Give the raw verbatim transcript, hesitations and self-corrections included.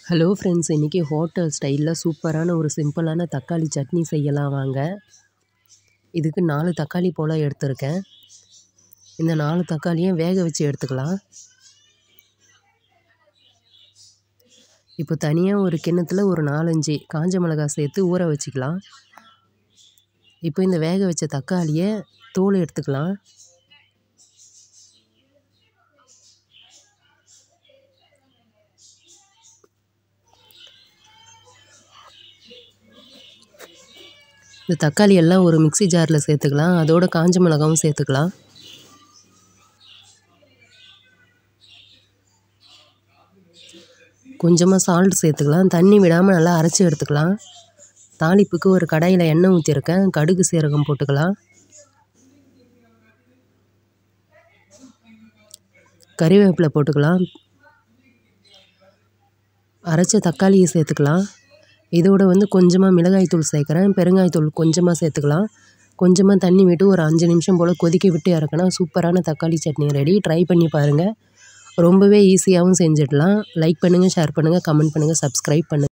Hello friends, இன்றைக்கி hotel ஸ்டைலில் சூப்பரான ஒரு சிம்பிளான தக்காளி சட்னி செய்யலாம் வாங்க. இதுக்கு நாலு தக்காளி போல் எடுத்திருக்கேன். இந்த நாலு தக்காளியும் வேக வச்சு எடுத்துக்கலாம். இப்போ தனியாக ஒரு கிண்ணத்தில் ஒரு நாலஞ்சு காஞ்ச மிளகாய் சேர்த்து ஊற வச்சுக்கலாம். இப்போ இந்த வேக வச்ச தக்காளியை தோல் எடுத்துக்கலாம். இந்த தக்காளி எல்லாம் ஒரு மிக்ஸி ஜாரில் சேர்த்துக்கலாம். அதோட காஞ்ச மிளகாவும் சேர்த்துக்கலாம். கொஞ்சமாக சால்ட் சேர்த்துக்கலாம். தண்ணி விடாமல் நல்லா அரைச்சி எடுத்துக்கலாம். தாளிப்புக்கு ஒரு கடாயில் எண்ணெய் ஊற்றிருக்கேன். கடுகு சீரகம் போட்டுக்கலாம். கறிவேப்பிலை போட்டுக்கலாம். அரைச்ச தக்காளியை சேர்த்துக்கலாம். இதோட வந்து கொஞ்சமாக மிளகாய்த்தூள் சேர்க்குறேன். பெருங்காயத்தூள் கொஞ்சமாக சேர்த்துக்கலாம். கொஞ்சமாக தண்ணி விட்டு ஒரு அஞ்சு நிமிஷம் போல் கொதிக்க விட்டு இறக்குனா சூப்பரான தக்காளி சட்னி ரெடி. ட்ரை பண்ணி பாருங்கள். ரொம்பவே ஈஸியாகவும் செஞ்சிடலாம். லைக் பண்ணுங்கள், ஷேர் பண்ணுங்கள், கமெண்ட் பண்ணுங்கள், சப்ஸ்கிரைப் பண்ணுங்கள்.